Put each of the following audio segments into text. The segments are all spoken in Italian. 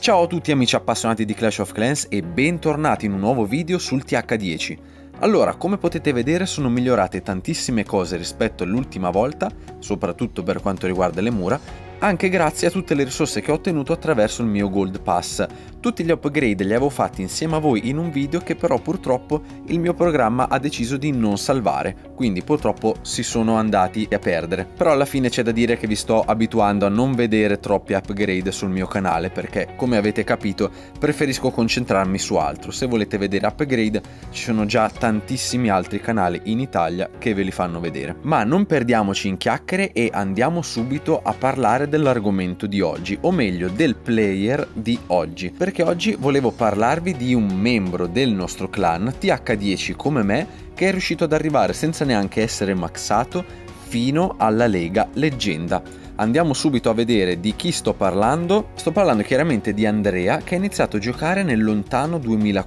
Ciao a tutti amici appassionati di Clash of Clans e bentornati in un nuovo video sul TH10. Allora, come potete vedere sono migliorate tantissime cose rispetto all'ultima volta, soprattutto per quanto riguarda le mura, anche grazie a tutte le risorse che ho ottenuto attraverso il mio Gold Pass. Tutti gli upgrade li avevo fatti insieme a voi in un video che però purtroppo il mio programma ha deciso di non salvare, quindi purtroppo si sono andati a perdere. Però alla fine c'è da dire che vi sto abituando a non vedere troppi upgrade sul mio canale perché, come avete capito, preferisco concentrarmi su altro. Se volete vedere upgrade ci sono già tantissimi altri canali in Italia che ve li fanno vedere. Ma non perdiamoci in chiacchiere e andiamo subito a parlare dell'argomento di oggi, o meglio del player di oggi, perché oggi volevo parlarvi di un membro del nostro clan TH10 come me che è riuscito ad arrivare senza neanche essere maxato fino alla Lega Leggenda. Andiamo subito a vedere di chi sto parlando. Sto parlando chiaramente di Andrea, che ha iniziato a giocare nel lontano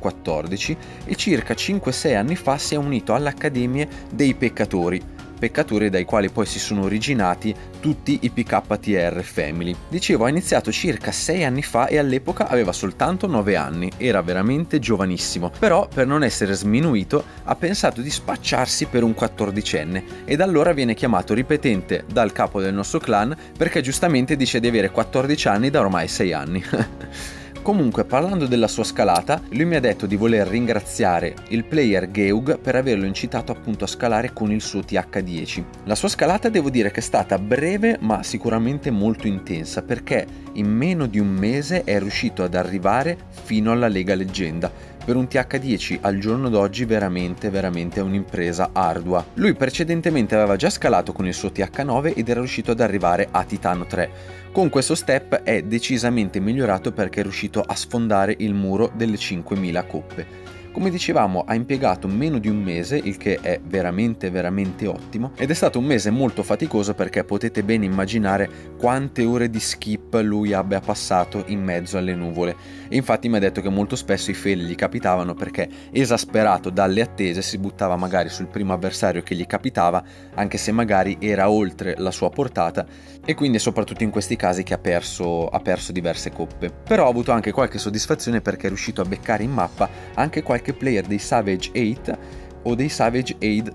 2014 e circa 5-6 anni fa si è unito all'Accademia dei Peccatori dai quali poi si sono originati tutti i PKTR Family. Dicevo, ha iniziato circa 6 anni fa e all'epoca aveva soltanto 9 anni, era veramente giovanissimo, però per non essere sminuito ha pensato di spacciarsi per un 14enne e da allora viene chiamato ripetente dal capo del nostro clan perché giustamente dice di avere 14 anni da ormai 6 anni. Comunque, parlando della sua scalata, lui mi ha detto di voler ringraziare il player Geug per averlo incitato appunto a scalare con il suo TH10. La sua scalata devo dire che è stata breve ma sicuramente molto intensa, perché in meno di un mese è riuscito ad arrivare fino alla Lega Leggenda. Per un TH10 al giorno d'oggi veramente è un'impresa ardua. Lui precedentemente aveva già scalato con il suo TH9 ed era riuscito ad arrivare a Titano 3. Con questo step è decisamente migliorato perché è riuscito a sfondare il muro delle 5000 coppe. Come dicevamo, ha impiegato meno di un mese, il che è veramente ottimo, ed è stato un mese molto faticoso perché potete ben immaginare quante ore di skip lui abbia passato in mezzo alle nuvole. E infatti mi ha detto che molto spesso i fail gli capitavano perché, esasperato dalle attese, si buttava magari sul primo avversario che gli capitava, anche se magari era oltre la sua portata, e quindi è soprattutto in questi casi che ha perso diverse coppe. Però ha avuto anche qualche soddisfazione perché è riuscito a beccare in mappa anche qualche player dei Savage 8 o dei Savage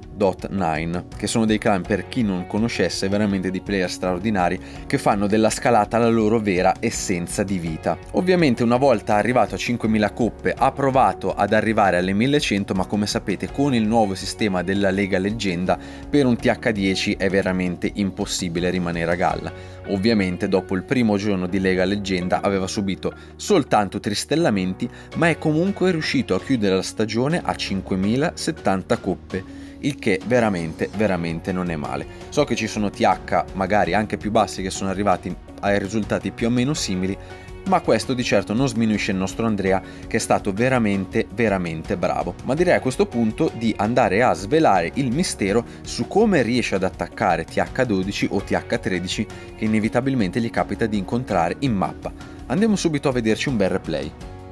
8.9, che sono dei clan, per chi non conoscesse, veramente di player straordinari che fanno della scalata la loro vera essenza di vita. Ovviamente una volta arrivato a 5000 coppe ha provato ad arrivare alle 1100, ma come sapete con il nuovo sistema della Lega Leggenda per un TH10 è veramente impossibile rimanere a galla. Ovviamente dopo il primo giorno di Lega Leggenda aveva subito soltanto tristellamenti, ma è comunque riuscito a chiudere la stagione a 5070 coppe, il che veramente non è male. So che ci sono TH magari anche più bassi che sono arrivati ai risultati più o meno simili, ma questo di certo non sminuisce il nostro Andrea, che è stato veramente bravo. Ma direi a questo punto di andare a svelare il mistero su come riesce ad attaccare TH12 o TH13 che inevitabilmente gli capita di incontrare in mappa. Andiamo subito a vederci un bel replay.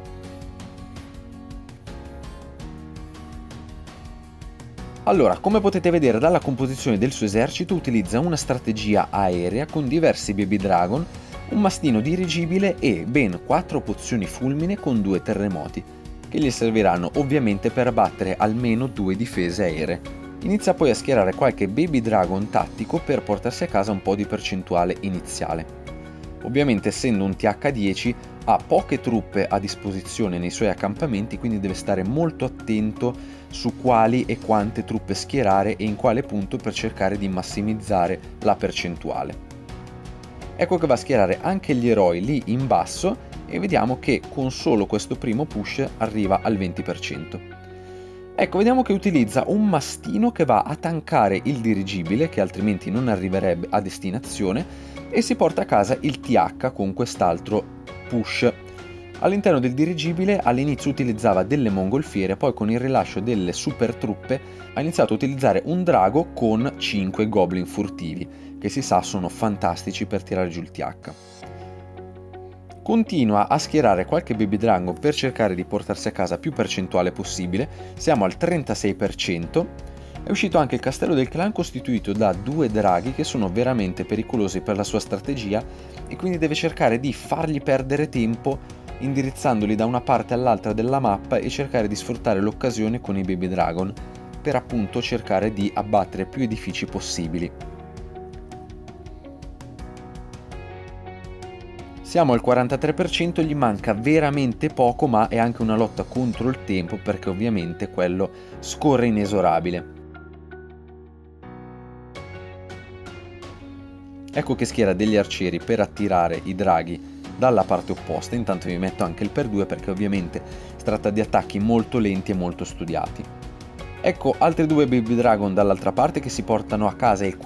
Allora, come potete vedere dalla composizione del suo esercito, utilizza una strategia aerea con diversi baby dragon, un mastino dirigibile e ben 4 pozioni fulmine con 2 terremoti, che gli serviranno ovviamente per battere almeno 2 difese aeree. Inizia poi a schierare qualche baby dragon tattico per portarsi a casa un po' di percentuale iniziale. Ovviamente, essendo un TH10, ha poche truppe a disposizione nei suoi accampamenti, quindi deve stare molto attento su quali e quante truppe schierare e in quale punto per cercare di massimizzare la percentuale. Ecco che va a schierare anche gli eroi lì in basso e vediamo che con solo questo primo push arriva al 20%. Ecco, vediamo che utilizza un mastino che va a tankare il dirigibile, che altrimenti non arriverebbe a destinazione, e si porta a casa il TH con quest'altro push. All'interno del dirigibile all'inizio utilizzava delle mongolfiere, poi con il rilascio delle super truppe ha iniziato a utilizzare un drago con 5 goblin furtivi, che si sa sono fantastici per tirare giù il TH. Continua a schierare qualche baby dragon per cercare di portarsi a casa più percentuale possibile, siamo al 36%, È uscito anche il castello del clan costituito da 2 draghi che sono veramente pericolosi per la sua strategia e quindi deve cercare di fargli perdere tempo indirizzandoli da una parte all'altra della mappa e cercare di sfruttare l'occasione con i Baby Dragon per appunto cercare di abbattere più edifici possibili. Siamo al 43%, gli manca veramente poco, ma è anche una lotta contro il tempo perché ovviamente quello scorre inesorabile. Ecco che schiera degli arcieri per attirare i draghi dalla parte opposta. Intanto vi metto anche il per 2 perché ovviamente si tratta di attacchi molto lenti e molto studiati. Ecco altri due Baby Dragon dall'altra parte che si portano a casa il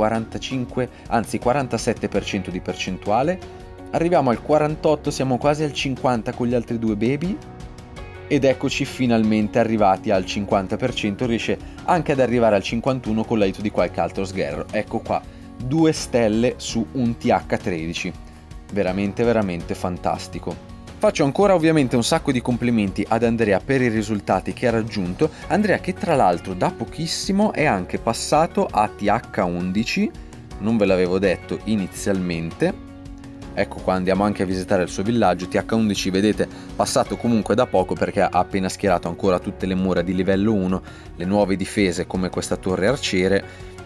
47% di percentuale. Arriviamo al 48, siamo quasi al 50 con gli altri due baby ed eccoci finalmente arrivati al 50%, riesce anche ad arrivare al 51 con l'aiuto di qualche altro sgherro. Ecco qua, 2 stelle su un TH13, veramente fantastico. Faccio ancora ovviamente un sacco di complimenti ad Andrea per i risultati che ha raggiunto, Andrea che tra l'altro da pochissimo è anche passato a TH11, non ve l'avevo detto inizialmente. Ecco qua, andiamo anche a visitare il suo villaggio, TH11 vedete passato comunque da poco perché ha appena schierato ancora tutte le mura di livello 1, le nuove difese come questa torre arciere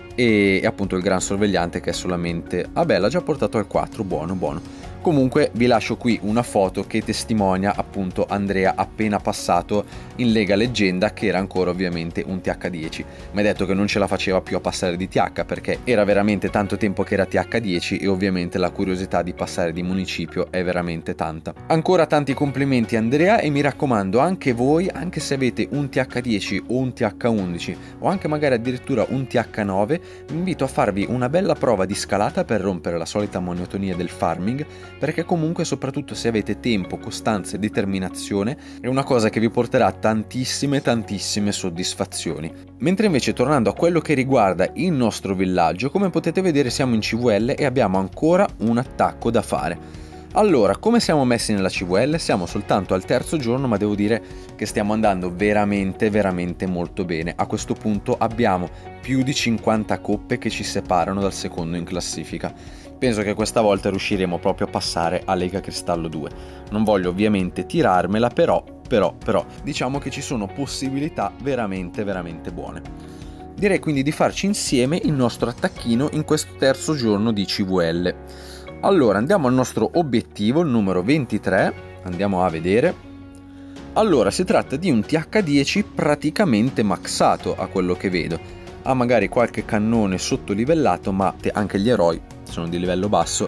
e appunto il gran sorvegliante che è solamente... vabbè, l'ha già portato al 4, buono. Comunque vi lascio qui una foto che testimonia appunto Andrea appena passato in Lega Leggenda, che era ancora ovviamente un TH10. Mi ha detto che non ce la faceva più a passare di TH perché era veramente tanto tempo che era TH10 e ovviamente la curiosità di passare di municipio è veramente tanta. Ancora tanti complimenti Andrea e mi raccomando anche voi, anche se avete un TH10 o un TH11 o anche magari addirittura un TH9, vi invito a farvi una bella prova di scalata per rompere la solita monotonia del farming, perché comunque soprattutto se avete tempo, costanza e determinazione è una cosa che vi porterà tantissime soddisfazioni. Mentre invece tornando a quello che riguarda il nostro villaggio, come potete vedere siamo in CVL e abbiamo ancora un attacco da fare. Allora, come siamo messi nella CVL? Siamo soltanto al terzo giorno, ma devo dire che stiamo andando veramente molto bene. A questo punto abbiamo più di 50 coppe che ci separano dal secondo in classifica. Penso che questa volta riusciremo proprio a passare a Lega Cristallo 2. Non voglio ovviamente tirarmela, però diciamo che ci sono possibilità veramente buone. Direi quindi di farci insieme il nostro attacchino in questo terzo giorno di CVL. Allora andiamo al nostro obiettivo, il numero 23, andiamo a vedere. Allora si tratta di un TH10 praticamente maxato a quello che vedo. Ha magari qualche cannone sottolivellato, ma anche gli eroi sono di livello basso,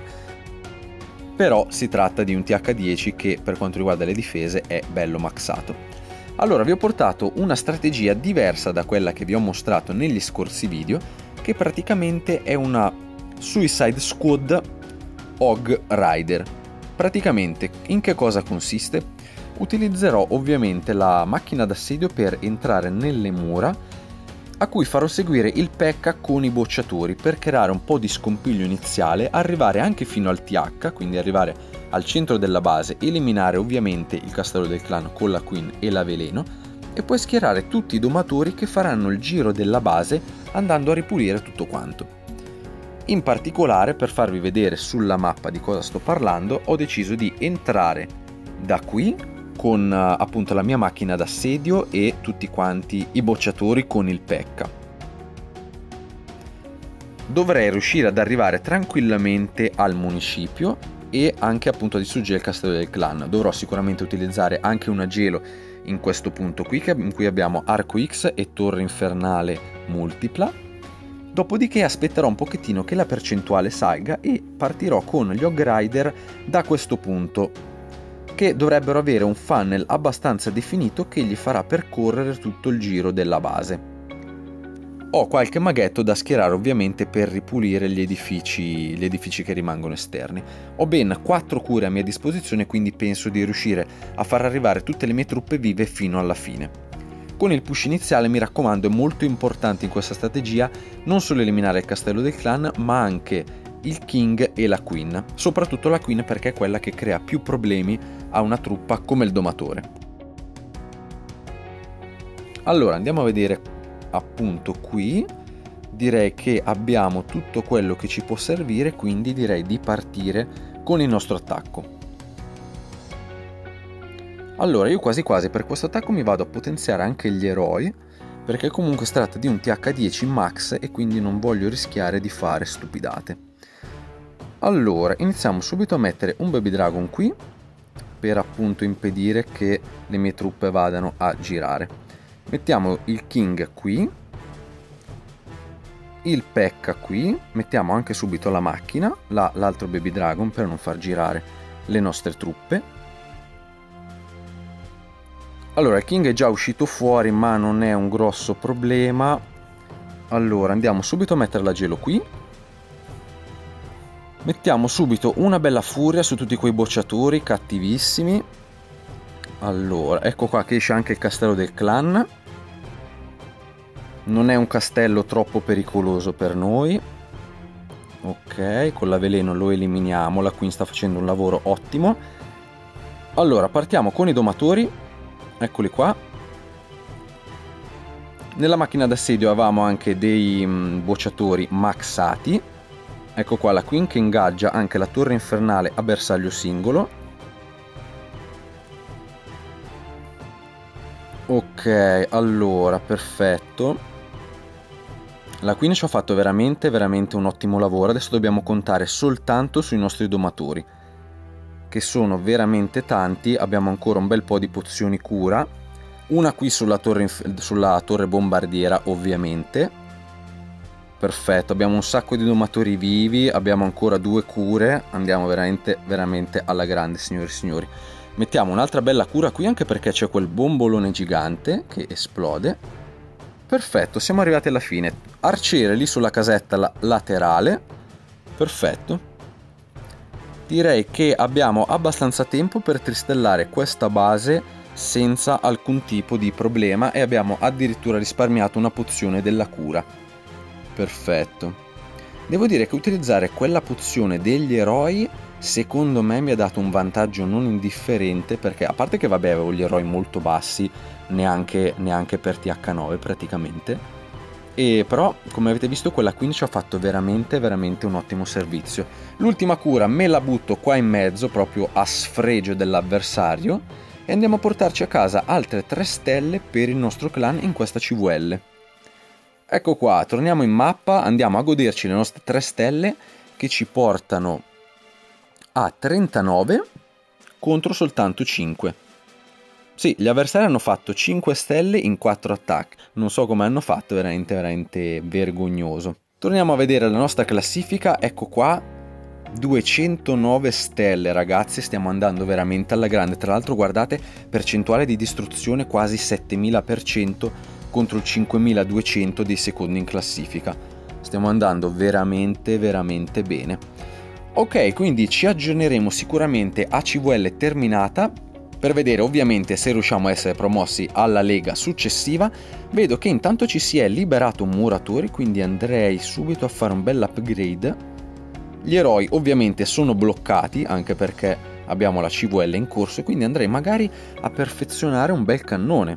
però si tratta di un TH10 che per quanto riguarda le difese è bello maxato. Allora vi ho portato una strategia diversa da quella che vi ho mostrato negli scorsi video, che praticamente è una Suicide Squad Hog Rider. Praticamente in che cosa consiste? Utilizzerò ovviamente la macchina d'assedio per entrare nelle mura, a cui farò seguire il P.E.K.K.A con i bocciatori per creare un po' di scompiglio iniziale, arrivare anche fino al TH, quindi arrivare al centro della base, eliminare ovviamente il castello del clan con la Queen e la Veleno e poi schierare tutti i domatori che faranno il giro della base andando a ripulire tutto quanto. In particolare, per farvi vedere sulla mappa di cosa sto parlando, ho deciso di entrare da qui con appunto la mia macchina d'assedio e tutti quanti i bocciatori con il P.E.K.K.A. Dovrei riuscire ad arrivare tranquillamente al municipio e anche appunto a distruggere il castello del clan. Dovrò sicuramente utilizzare anche una gelo in questo punto qui, in cui abbiamo arco X e torre infernale multipla. Dopodiché aspetterò un pochettino che la percentuale salga e partirò con gli Hog Rider da questo punto, che dovrebbero avere un funnel abbastanza definito che gli farà percorrere tutto il giro della base. Ho qualche maghetto da schierare ovviamente per ripulire gli edifici che rimangono esterni. Ho ben 4 cure a mia disposizione, quindi penso di riuscire a far arrivare tutte le mie truppe vive fino alla fine. Con il push iniziale, mi raccomando, è molto importante in questa strategia non solo eliminare il castello del clan, ma anche il King e la Queen, soprattutto la Queen perché è quella che crea più problemi a una truppa come il domatore. Allora andiamo a vedere appunto qui, direi che abbiamo tutto quello che ci può servire, quindi direi di partire con il nostro attacco. Allora io quasi quasi per questo attacco mi vado a potenziare anche gli eroi, perché comunque si tratta di un TH10 max e quindi non voglio rischiare di fare stupidate. Allora iniziamo subito a mettere un Baby Dragon qui, per appunto impedire che le mie truppe vadano a girare. Mettiamo il King qui, il P.E.K.K.A qui, mettiamo anche subito la macchina, l'altro Baby Dragon per non far girare le nostre truppe. Allora il King è già uscito fuori ma non è un grosso problema. Allora andiamo subito a mettere la gelo qui. Mettiamo subito una bella furia su tutti quei bocciatori cattivissimi. Allora ecco qua che esce anche il castello del clan. Non è un castello troppo pericoloso per noi. Ok, con la veleno lo eliminiamo. La Queen sta facendo un lavoro ottimo. Allora partiamo con i domatori. Eccoli qua. Nella macchina d'assedio avevamo anche dei bocciatori maxati. Ecco qua la Queen che ingaggia anche la torre infernale a bersaglio singolo. Ok, allora, perfetto. La Queen ci ha fatto veramente un ottimo lavoro. Adesso dobbiamo contare soltanto sui nostri domatori, che sono veramente tanti. Abbiamo ancora un bel po' di pozioni cura, una qui sulla torre bombardiera ovviamente. Perfetto, abbiamo un sacco di domatori vivi, abbiamo ancora 2 cure, andiamo veramente alla grande, signori e signori. Mettiamo un'altra bella cura qui anche perché c'è quel bombolone gigante che esplode. Perfetto, siamo arrivati alla fine. Arciere lì sulla casetta laterale. Perfetto. Direi che abbiamo abbastanza tempo per tristellare questa base senza alcun tipo di problema e abbiamo addirittura risparmiato una pozione della cura. Perfetto. Devo dire che utilizzare quella pozione degli eroi secondo me mi ha dato un vantaggio non indifferente, perché a parte che vabbè avevo gli eroi molto bassi, neanche per TH9 praticamente. E però come avete visto quella Queen ci ha fatto veramente un ottimo servizio. L'ultima cura me la butto qua in mezzo proprio a sfregio dell'avversario e andiamo a portarci a casa altre 3 stelle per il nostro clan in questa CVL. Ecco qua, torniamo in mappa, andiamo a goderci le nostre 3 stelle che ci portano a 39 contro soltanto 5. Sì, gli avversari hanno fatto 5 stelle in 4 attacchi. Non so come hanno fatto, veramente vergognoso. Torniamo a vedere la nostra classifica. Ecco qua, 209 stelle ragazzi, stiamo andando veramente alla grande. Tra l'altro guardate, percentuale di distruzione quasi 7000% contro il 5200 dei secondi in classifica. Stiamo andando veramente bene. Ok, quindi ci aggiorneremo sicuramente a CVL terminata per vedere ovviamente se riusciamo a essere promossi alla lega successiva. Vedo che intanto ci si è liberato un muratore, quindi andrei subito a fare un bel upgrade. Gli eroi ovviamente sono bloccati anche perché abbiamo la CVL in corso e quindi andrei magari a perfezionare un bel cannone.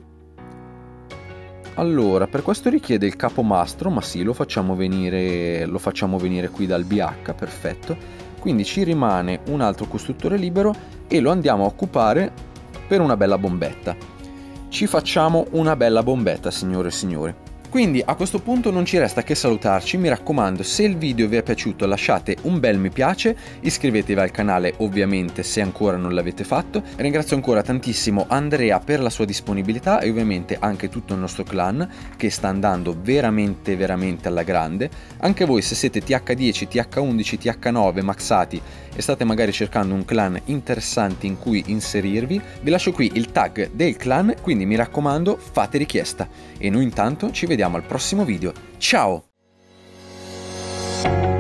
Allora, per questo richiede il capomastro, ma sì, lo facciamo venire qui dal BH, perfetto. Quindi ci rimane un altro costruttore libero e lo andiamo a occupare per una bella bombetta. Ci facciamo una bella bombetta, signore e signori. Quindi a questo punto non ci resta che salutarci. Mi raccomando, se il video vi è piaciuto lasciate un bel mi piace, iscrivetevi al canale ovviamente se ancora non l'avete fatto. Ringrazio ancora tantissimo Andrea per la sua disponibilità e ovviamente anche tutto il nostro clan che sta andando veramente alla grande. Anche voi se siete TH10, TH11, TH9 maxati e state magari cercando un clan interessante in cui inserirvi, vi lascio qui il tag del clan, quindi mi raccomando fate richiesta e noi intanto ci vediamo al prossimo video. Ciao!